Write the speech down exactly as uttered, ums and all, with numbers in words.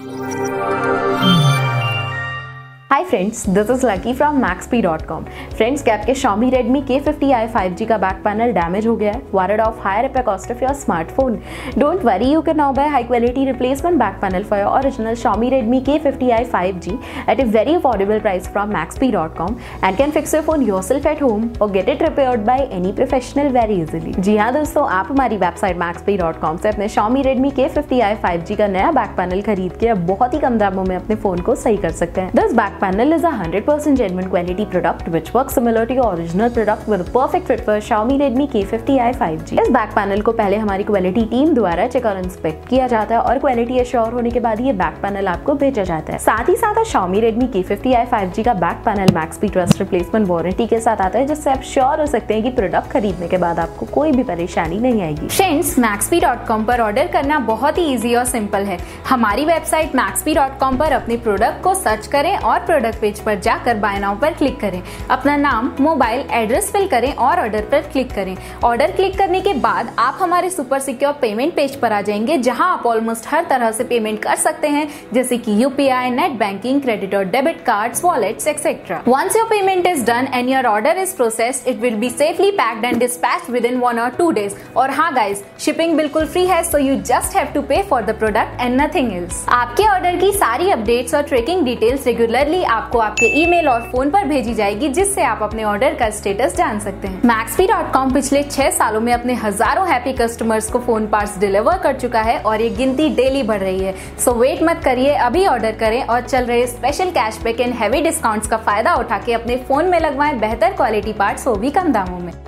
Hi friends, this is Lucky from Maxpe dot com. Friends, क्या आपके Xiaomi Redmi K fifty i five G का back panel damage हो गया है? Worried of higher repair cost of your smartphone? Don't worry, you can now buy high quality replacement back panel for your original Xiaomi Redmi K fifty i five G at a very affordable price from maxp dot com and can fix your phone yourself at home or get it repaired by any professional very easily। जी हाँ दोस्तों, आप हमारी website maxp dot com से अपने Xiaomi Redmi K fifty i five G का नया back panel खरीद के अब बहुत ही कम दामों में अपने फोन को सही कर सकते हैं। This back panel is a one hundred percent genuine quality product which works similar to your original product with a perfect fit for Xiaomi Redmi K fifty i five G. इस back panel को पहले हमारी quality team द्वारा check और inspect किया जाता है और क्वालिटी एश्योर होने के बाद ये बैक पैनल आपको भेजा जाता है। साथ ही साथ Xiaomi Redmi K fifty i five G का back panel Maxpe trust replacement warranty के साथ आता है, जिससे आप श्योर हो सकते हैं कि प्रोडक्ट खरीदने के बाद आपको कोई भी परेशानी नहीं आएगी। फ्रेंड्स, मैक्सपी डॉट कॉम पर ऑर्डर करना बहुत ही इजी और सिंपल है। हमारी वेबसाइट मैक्सपी डॉट कॉम पर अपने प्रोडक्ट को सर्च करें और प्रोडक्ट पेज पर जाकर बाय नाउ पर क्लिक करें। अपना नाम, मोबाइल एड्रेस फिल करें और ऑर्डर पर क्लिक करें। ऑर्डर क्लिक करने के बाद आप हमारे सुपर सिक्योर पेमेंट पेज पर आ जाएंगे, जहां आप ऑलमोस्ट हर तरह से पेमेंट कर सकते हैं, जैसे कि यूपीआई, नेट बैंकिंग, क्रेडिट और debit cards, wallets etcetera. Once your payment is done and your order is processed, it will be safely packed and dispatched within one or two days. और हाँ guys, shipping बिल्कुल free है, so you just have to pay for the product and nothing else. आपके order की सारी updates और tracking details regularly आपको आपके ईमेल और फोन पर भेजी जाएगी, जिससे आप अपने ऑर्डर का स्टेटस जान सकते हैं। मैक्सपी डॉट कॉम पिछले छह सालों में अपने हजारों हैप्पी कस्टमर्स को फोन पार्ट्स डिलीवर कर चुका है और ये गिनती डेली बढ़ रही है। सो वेट मत करिए, अभी ऑर्डर करें और चल रहे special cashback and heavy discounts का फायदा उठा के अपने फोन में लगवाएं बेहतर क्वालिटी पार्ट्स, वो भी कम दामों में।